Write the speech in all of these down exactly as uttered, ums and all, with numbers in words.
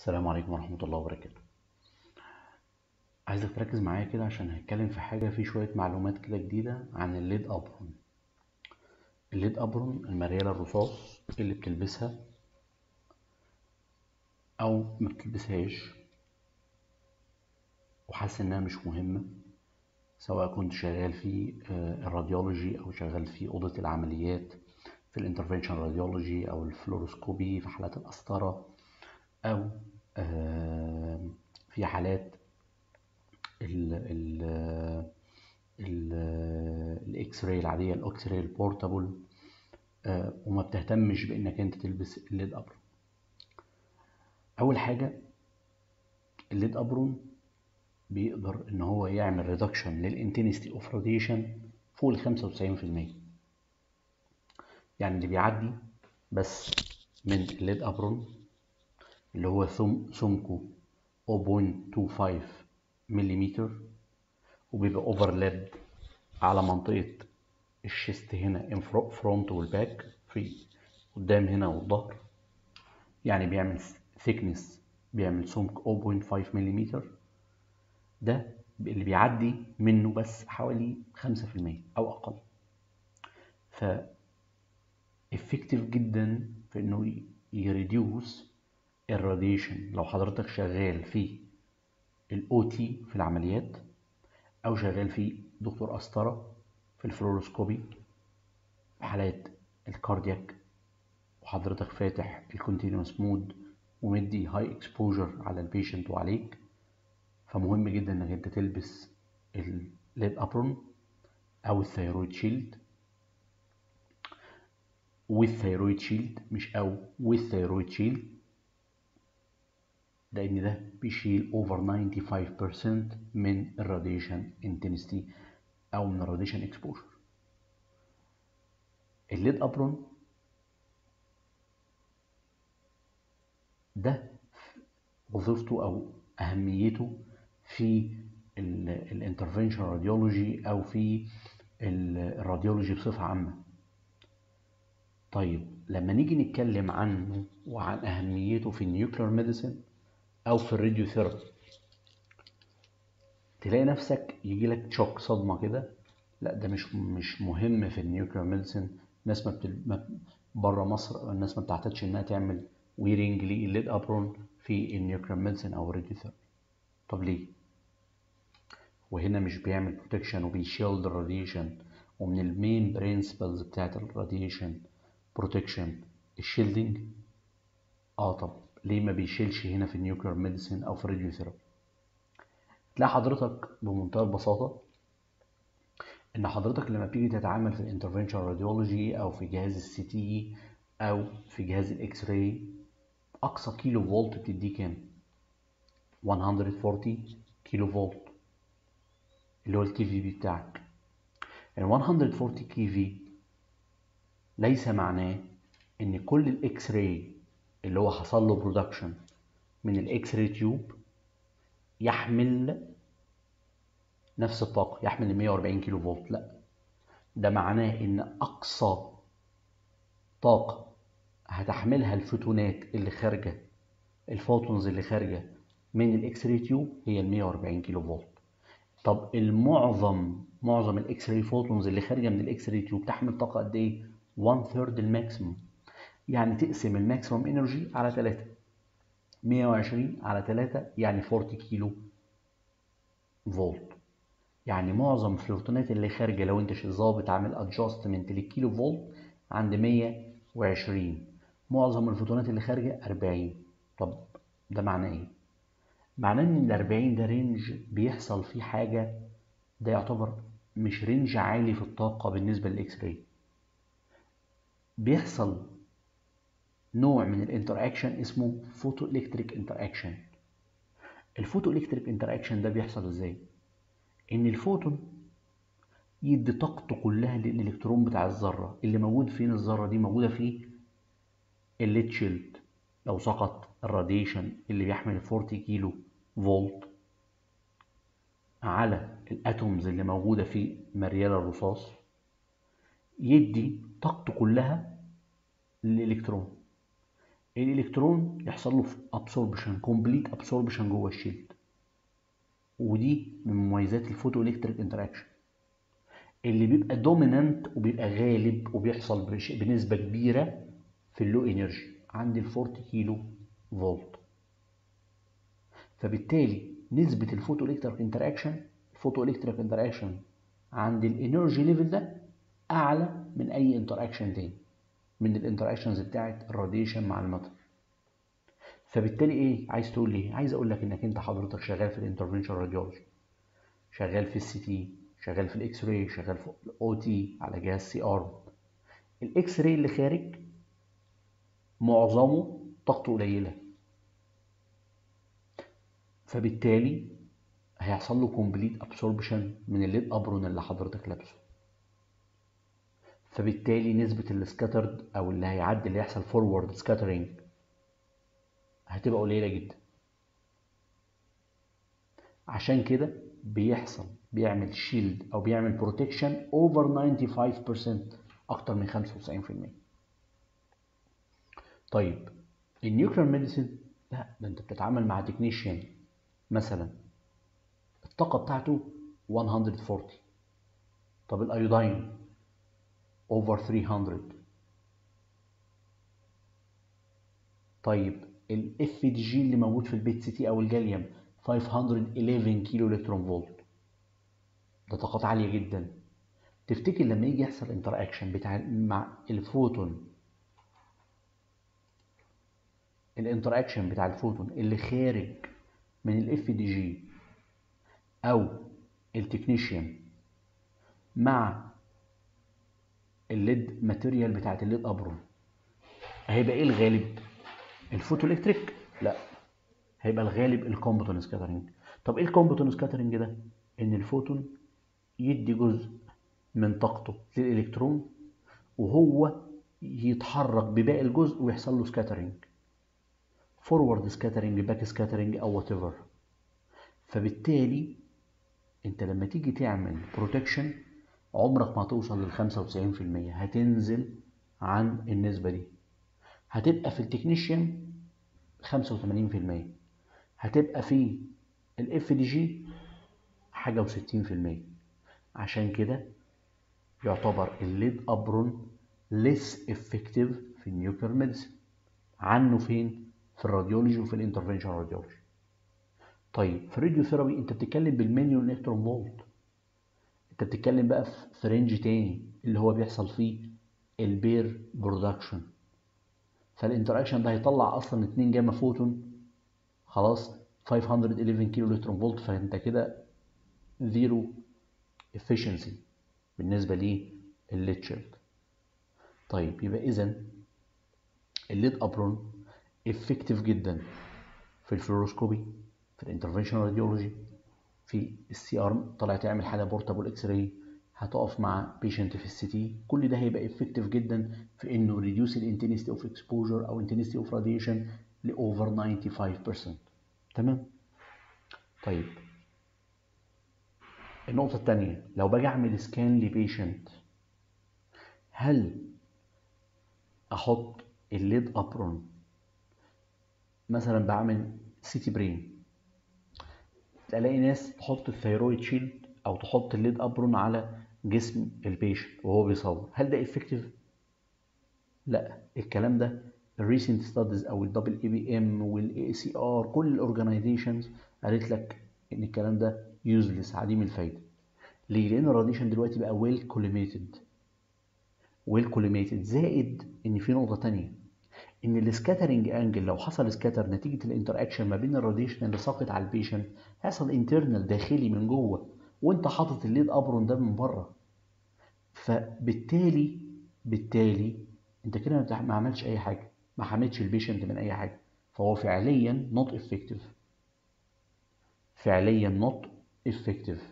السلام عليكم ورحمة الله وبركاته. عايزك تركز معايا كده عشان هتكلم في حاجة في شوية معلومات كده جديدة عن الليد أبرون. الليد أبرون المريالة الرصاص اللي بتلبسها أو ما بتلبسهاش وحاسس إنها مش مهمة، سواء كنت شغال في الراديولوجي أو شغال في أوضة العمليات في الانترفنشن راديولوجي أو الفلوروسكوبي في حالات القسطرة، أو في حالات ال ال الاكس راي العاديه، الاكس راي البورتابل، آه وما بتهتمش بانك انت تلبس الليد ابرون. اول حاجه، الليد ابرون بيقدر ان هو يعمل ريدكشن للانتنسيتي اوف راديشن فوق ال خمسة وتسعين في المية. يعني اللي بيعدي بس من الليد ابرون اللي هو سمكه صفر فاصلة اتنين خمسة ملم وبيبقى اوفرلاب على منطقه الشيست هنا فرونت والباك، في قدام هنا والظهر، يعني بيعمل ثيكنس، بيعمل سمك صفر فاصلة خمسة ملم. ده اللي بيعدي منه بس حوالي خمسة في المية او اقل، ف افكتيف جدا في انه يريديوس الراديشن. لو حضرتك شغال في الاو تي في العمليات، او شغال في دكتور قسطره في الفلوروسكوبي في حالات الكاردياك، وحضرتك فاتح الكونتينوس مود ومدي هاي اكسبوجر على البيشنت وعليك، فمهم جدا انك انت تلبس الليد ابرون او الثيرويد شيلد. والثيرويد شيلد مش او والثيرويد شيلد، لان ده بيشيل اوفر خمسة وتسعين بالمية من الراديشن انتنسيتي او من الراديشن اكسبوجر. الليد ابرون ده وظيفته او اهميته في الانترفنشن راديولوجي او في الراديولوجي بصفه عامه. طيب لما نيجي نتكلم عنه وعن اهميته في النيوكلير ميديسن او في الراديوثيرابي، تلاقي نفسك يجي لك شوك، صدمه كده، لا ده مش مش مهم في النيوكلير ميديسن. الناس ما بتل... بره مصر الناس ما بتعتادش انها تعمل ويرنج للليد ابرون في النيوكلير ميديسن او الراديوثيرابي. طب ليه؟ وهنا مش بيعمل بروتكشن وبيشيلد الراديشن، ومن المين برينسبلز بتاعت الراديشن بروتكشن الشيلدنج. اه طب ليه ما بيشيلش هنا في النيوكلير ميديسن او في الراديوثيرابي؟ تلاقي حضرتك بمنتهى البساطه ان حضرتك لما بتيجي تتعامل في الانترفنشن راديولوجي او في جهاز السي تي او في جهاز الاكس راي، اقصى كيلو فولت بتديه كام؟ مية وأربعين كيلو فولت اللي هو الكي في بي بتاعك. يعني مية وأربعين كي في ليس معناه ان كل الاكس راي اللي هو حصل له برودكشن من الاكس راي تيوب يحمل نفس الطاقه، يحمل مية وأربعين كيلو فولت. لا، ده معناه ان اقصى طاقه هتحملها الفوتونات اللي خارجه، الفوتونز اللي خارجه من الاكس راي تيوب هي ال مية وأربعين كيلو فولت. طب المعظم معظم الاكس راي فوتونز اللي خارجه من الاكس راي تيوب تحمل طاقه قد ايه؟ واحد ثيرد الماكسيموم. يعني تقسم الماكسيموم انرجي على ثلاثة، مية وعشرين على ثلاثة يعني أربعين كيلو فولت. يعني معظم الفوتونات اللي خارجه لو انت ظابط عامل ادجستمنت للكيلو فولت عند مية وعشرين، معظم الفوتونات اللي خارجه أربعين. طب ده معناه ايه؟ معناه ان ال أربعين ده رينج بيحصل فيه حاجه، ده يعتبر مش رينج عالي في الطاقه بالنسبه للاكس راي. بيحصل نوع من الانتر اكشن اسمه فوتو الكتريك انتر اكشن. الفوتو الكتريك انتر اكشن ده بيحصل ازاي؟ ان الفوتون يدي طاقته كلها للالكترون بتاع الذره اللي موجود فين. الذره دي موجوده في الليد شيلد. لو سقط الراديشن اللي بيحمل أربعين كيلو فولت على الاتومز اللي موجوده في مريال الرصاص، يدي طاقته كلها للالكترون. الالكترون يحصل له ابسوربشن، كومبليت ابسوربشن جوه الشيلد، ودي من مميزات الفوتو الكتريك انتراكشن. اللي بيبقى دومينانت وبيبقى غالب وبيحصل بنسبه كبيره في اللو انرجي عند ال أربعين كيلو فولت. فبالتالي نسبه الفوتو الكتريك انتراكشن الفوتو الكتريك انتراكشن عند الانرجي ليفل ده اعلى من اي انتراكشن تاني من الانتراكشنز بتاعت الراديشن مع الماتر. فبالتالي ايه عايز تقول لي؟ عايز اقول لك انك انت حضرتك شغال في الانترفنشن راديولوجي، شغال في السي تي، شغال في الاكس راي، شغال في الاو تي على جهاز سي ار. الاكس راي اللي خارج معظمه طاقته قليله، فبالتالي هيحصل له كومبليت ابسوربشن من الليد ابرون اللي حضرتك لابسه. فبالتالي نسبه السكاترد او اللي هيعدي اللي يحصل فورورد سكاترينج هتبقى قليله جدا. عشان كده بيحصل بيعمل شيلد او بيعمل بروتكشن اوفر خمسة وتسعين بالمية، اكتر من خمسة وتسعين بالمية. طيب النيوكلير ميديسين لا، ده انت بتتعامل مع تكنيشيان مثلا الطاقه بتاعته مية وأربعين. طب الايودين اوفر ثلاثمية. طيب الاف دي جي اللي موجود في البيت سي تي او الجاليوم خمسمية وحداشر كيلو الكترون فولت، ده طاقات عاليه جدا. تفتكر لما يجي يحصل انتراكشن بتاع مع الفوتون، الانتراكشن بتاع الفوتون اللي خارج من الاف دي جي او التكنيشيان مع الليد ماتيريال بتاعت الليد ابرون، هيبقى ايه الغالب؟ الفوتو الكتريك؟ لا، هيبقى الغالب الكومبوتون سكاترنج. طب ايه الكومبوتون سكاترنج ده؟ ان الفوتون يدي جزء من طاقته للالكترون وهو يتحرك بباقي الجزء ويحصل له سكاترنج، فورورد سكاترنج، باك سكاترنج، او وات ايفر. فبالتالي انت لما تيجي تعمل بروتكشن عمرك ما توصل لل خمسة وتسعين بالمية، هتنزل عن النسبة دي. هتبقى في التكنيشيان خمسة وثمانين بالمية، هتبقى في الاف دي جي حاجة وستين بالمية. عشان كده يعتبر الليد ابرون less effective في النيوكلير ميديسين عنه فين؟ في الراديولوجي وفي الانترفنشن راديولوجي. طيب في الراديوثيرابي انت بتتكلم بالمليون الكترون فولت، انت بتتكلم بقى في رينج تاني اللي هو بيحصل فيه البير برودكشن. فالانتراكشن ده هيطلع اصلا اتنين جاما فوتون، خلاص خمسمية وحداشر كيلو الكترون فولت، فانت كده زيرو efficiency بالنسبه للليد شيلد. طيب يبقى اذا الليد ابرون افكتيف جدا في الفلوروسكوبي، في الانترفنشن راديولوجي، في السي ار طلع تعمل حاله بورتابل اكس راي، هتقف مع بيشنت في السي تي، كل ده هيبقى افكتيف جدا في انه ريديوس الانتنسيتي اوف اكسبوجر او انتنسيتي اوف راديشن لاوفر خمسة وتسعين بالمية. تمام. طيب النقطه الثانيه، لو باجي اعمل سكان لبيشنت، هل احط الليد ابرون مثلا بعمل سيتي برين، تلاقي ناس تحط الثيرويد شيلد او تحط الليد ابرون على جسم البيشنت وهو بيصور، هل ده افكتيف؟ لا، الكلام ده الريسنت ستاديز او الدبل اي بي ام والاي سي ار كل الاورجنايزيشنز قالت لك ان الكلام ده يوزلس، عديم الفايده. ليه؟ لان الراديشن دلوقتي بقى ويل كوليميتد ويل كوليميتد زائد ان في نقطه ثانيه، ان السكاترنج انجل لو حصل سكاتر نتيجه الانتراكشن ما بين الراديشن اللي ساقط على البيشنت هيحصل انترنال داخلي من جوه، وانت حاطط الليد ابرون ده من بره. فبالتالي بالتالي انت كده ما عملتش اي حاجه، ما حميتش البيشنت من اي حاجه، فهو فعليا نوت افكتيف، فعليا نوت افكتيف.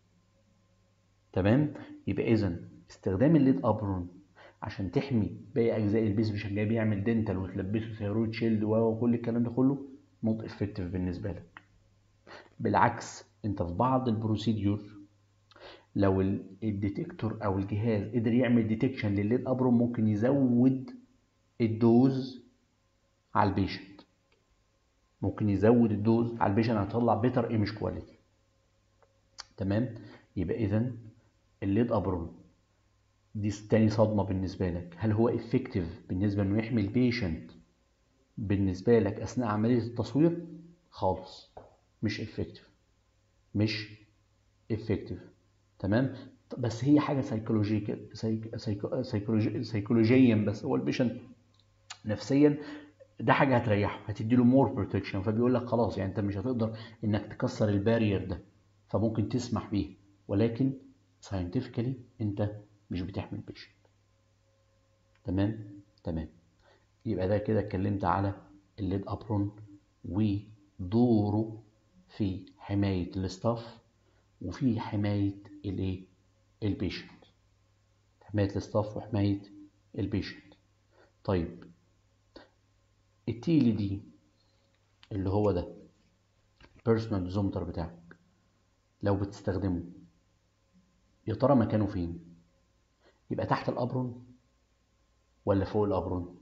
تمام. يبقى اذا استخدام الليد ابرون عشان تحمي باقي اجزاء البيس عشان جاي بيعمل دنتال وتلبسه ثيرويد شيلد وكل الكلام ده كله نوت افكتيف بالنسبه لك. بالعكس، انت في بعض البروسيديور لو الديتكتور او الجهاز قدر يعمل ديتكشن للليد ابرون ممكن يزود الدوز على البيشنت، ممكن يزود الدوز على البيشنت هيطلع بيتر ايمج كواليتي. تمام. يبقى اذا الليد ابرون دي تاني صدمه بالنسبه لك. هل هو افكتيف بالنسبه انه يحمي البيشنت بالنسبه لك اثناء عمليه التصوير؟ خالص مش افكتيف، مش افكتيف. تمام. بس هي حاجه سيكولوجيكال سيكولوجي سيكولوجيا، بس هو البيشنت نفسيا ده حاجه هتريحه، هتدي له مور بروتكشن، فبيقول لك خلاص يعني انت مش هتقدر انك تكسر البارير ده، فممكن تسمح بيه، ولكن ساينتفكالي انت مش بتحمي البيشنت. تمام تمام. يبقى ده كده اتكلمت على الليد ابرون ودوره في حمايه الستاف وفي حمايه الايه البيشنت، حمايه الستاف وحمايه البيشنت. طيب التي ال دي اللي هو ده البيرسونال دوزومتر بتاعك، لو بتستخدمه يا ترى مكانه فين؟ يبقى تحت الابرون ولا فوق الابرون؟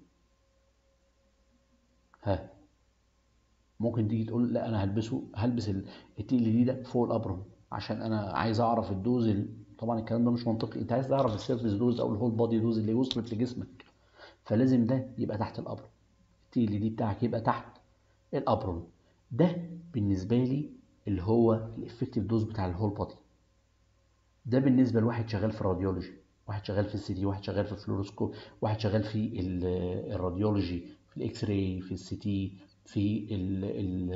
ها، ممكن تيجي تقول لا انا هلبسه هلبس التي ال دي ده فوق الابرون عشان انا عايز اعرف الدوز ال... طبعا الكلام ده مش منطقي، انت عايز تعرف السيرفيس دوز او الهول بادي دوز اللي وصلت لجسمك، فلازم ده يبقى تحت الابرون، التي ال دي بتاعك يبقى تحت الابرون. ده بالنسبه لي اللي هو الافكتيف دوز بتاع الهول بادي. ده بالنسبه لواحد شغال في الراديولوجي، واحد شغال في السي تي، واحد شغال في الفلوروسكوب، واحد شغال في الراديولوجي، في الاكس راي، في السي تي، في ال ال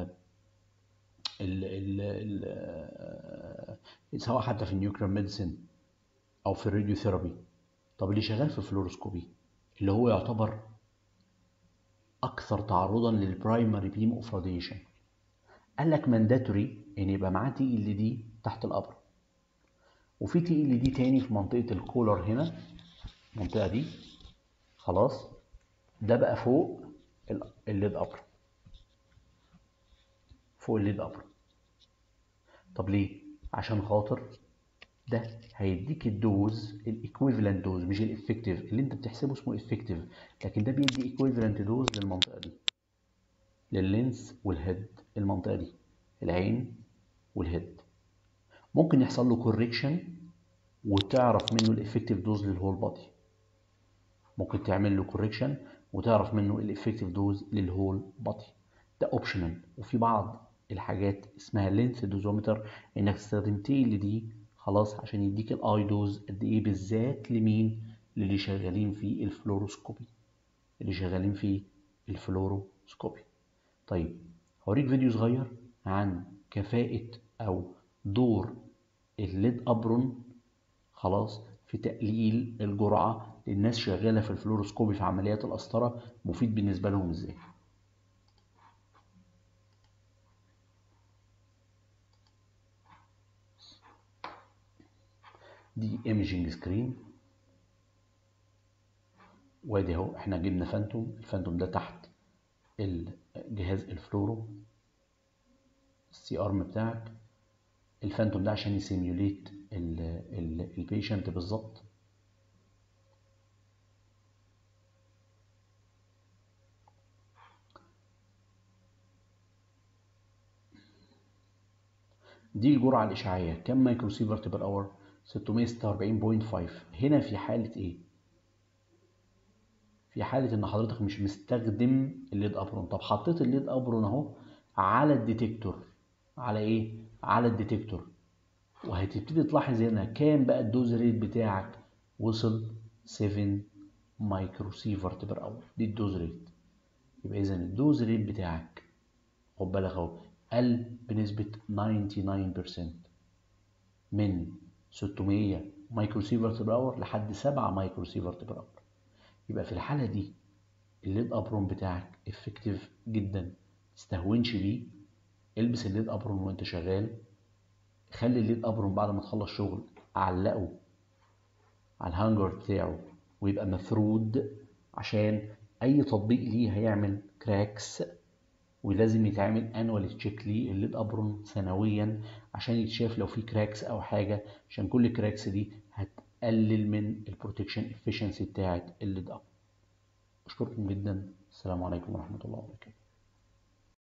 ال ال ال سواء حتى في النيوكلير ميديسن او في الراديوثيرابي. طب اللي شغال في الفلوروسكوبي اللي هو يعتبر اكثر تعرضا للبرايمري بيم اوف راديشن، قال لك مانداتوري ان يبقى معاه تي ال دي تحت الابر، وفي تي ال دي تاني في منطقه الكولر هنا، المنطقه دي خلاص، ده بقى فوق الليد ابر، فوق الليد ابر. طب ليه؟ عشان خاطر ده هيديك الدوز الايكويفالنت دوز، مش الافكتيف اللي انت بتحسبه اسمه افكتيف، لكن ده بيدي ايكويفالنت دوز للمنطقه دي، لللينس والهيد، المنطقه دي العين والهيد. ممكن يحصل له كوريكشن وتعرف منه الافكتيف دوز للهول بادي، ممكن تعمل له كوريكشن وتعرف منه الافكتيف دوز للهول بادي، ده اوبشنال. وفي بعض الحاجات اسمها لينث دوزومتر، انك تستخدم تي ال دي خلاص عشان يديك الاي دوز قد ايه، بالذات لمين؟ للي شغالين في الفلوروسكوبي، اللي شغالين في الفلوروسكوبي. طيب هوريك فيديو صغير عن كفاءة او دور الليد ابرون خلاص في تقليل الجرعة للناس شغالة في الفلوروسكوبي في عمليات القسطرة، مفيد بالنسبة لهم ازاي. دي ايميجنج سكرين، وادي اهو احنا جبنا فانتوم، الفانتوم ده تحت الجهاز الفلورو السي ارم بتاعك، الفانتوم ده عشان يسيميوليت البيشنت بالظبط. دي الجرعة الإشعاعية كم مايكرو سيفرت بر اور؟ ستمية وستة وأربعين فاصلة خمسة. هنا في حالة إيه؟ في حالة إن حضرتك مش مستخدم الليد أبرون. طب حطيت الليد أبرون أهو على الديتكتور، على إيه؟ على الديتكتور، وهتبتدي تلاحظ هنا كام بقى الدوز ريت بتاعك، وصل سبعة مايكرو سيفرت بر اور، دي الدوز ريت. يبقى إذا الدوز ريت بتاعك خد بالك أهو قل بنسبة تسعة وتسعين بالمية من ستمية مايكرو سيفرت بر اور لحد سبعة مايكرو سيفرت بر اور. يبقى في الحالة دي الليد ابرون بتاعك افكتيف جدا، متستهونش بيه، البس الليد ابرون وانت شغال، خلي الليد ابرون بعد ما تخلص شغل علقه على الهانجر بتاعه ويبقى مفرود، عشان اي تطبيق ليه هيعمل كراكس، ولازم يتعمل انوال تشيك ليه الليد ابرون سنويا عشان يتشاف لو في كراكس او حاجه، عشان كل كراكس دي هتقلل من البروتكشن افيشنسي بتاعت الليد ابرون. اشكركم جدا. السلام عليكم ورحمة الله وبركاته.